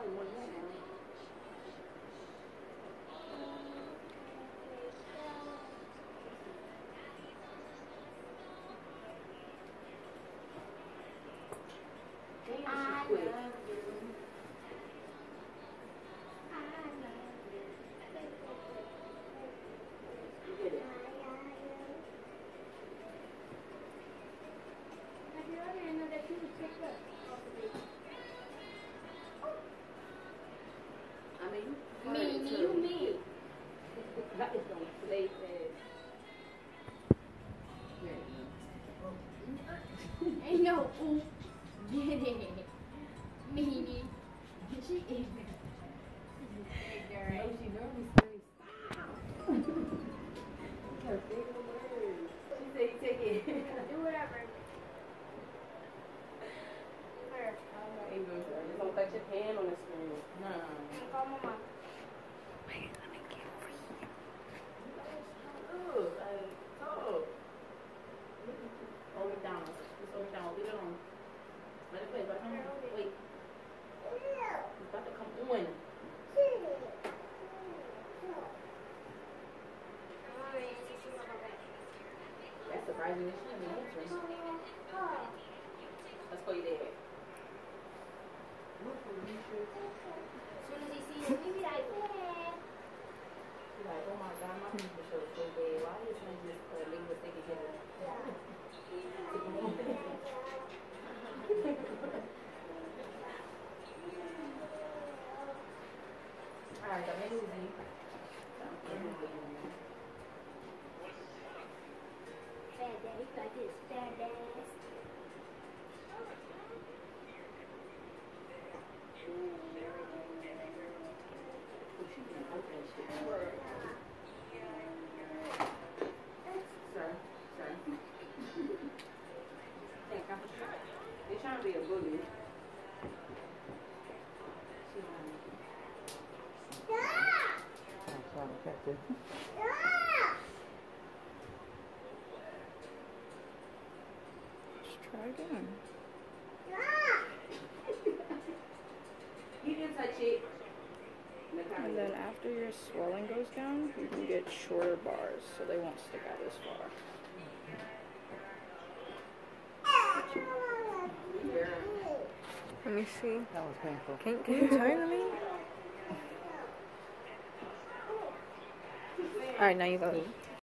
Ain't no ooh. Get it. Meanie. She ignorant. Ignorant. She normally screams. Her favorite word. She said you take it. Do whatever. Where? I'm not even. Don't touch your hand on the screen. No. Call mama. Wait, let me get over here. Hold it down. Just hold it down. Leave it on. Let it play. Let it come on. Wait. It's about to come on. That's surprising. She didn't even answer. Let's call you dad. As soon as he sees you, he be like, yeah. He's like, oh my God, my people show is so bad. Why is he just linguistic again? Alright, so maybe we'll see. Fat daddy, like this, fat daddy. They're trying to be a bully. Let's try again. You didn't touch it. And then after your swelling goes down, you can get shorter bars so they won't stick out as far. Let me see. That was painful. Can you turn to me? Alright, now you go.